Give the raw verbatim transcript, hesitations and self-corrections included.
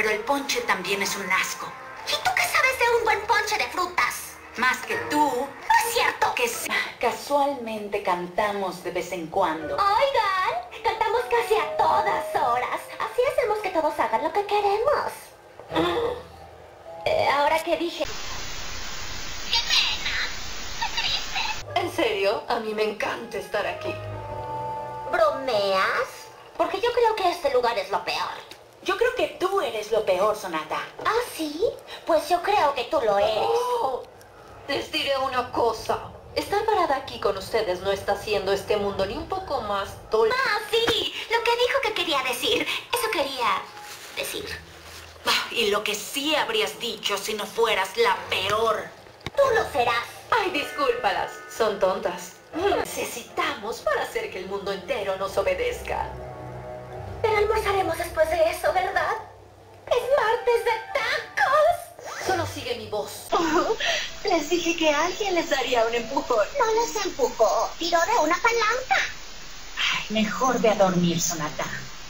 pero el ponche también es un asco. ¿Y tú qué sabes de un buen ponche de frutas? Más que tú. No es cierto. Que sí. Casualmente cantamos de vez en cuando. Oigan, cantamos casi a todas horas. Así hacemos que todos hagan lo que queremos. Eh, ahora que dije... ¡Qué pena! ¡Qué triste! ¿En serio? A mí me encanta estar aquí. ¿Bromeas? Porque yo creo que este lugar es lo peor. Yo creo que tú eres lo peor, Sonata. ¿Ah, sí? Pues yo creo que tú lo eres. Oh, les diré una cosa. Estar parada aquí con ustedes no está haciendo este mundo ni un poco más dulce. Ah, sí. Lo que dijo que quería decir. Eso quería decir. Ah, y lo que sí habrías dicho si no fueras la peor. Tú lo serás. Ay, discúlpalas. Son tontas. Necesitamos para hacer que el mundo entero nos obedezca. Pero almorzaremos después de eso, ¿verdad? ¡Es martes de tacos! Solo sigue mi voz. Oh, les dije que alguien les daría un empujón. No les empujó, tiró de una palanca. Ay, mejor ve a dormir, Sonata.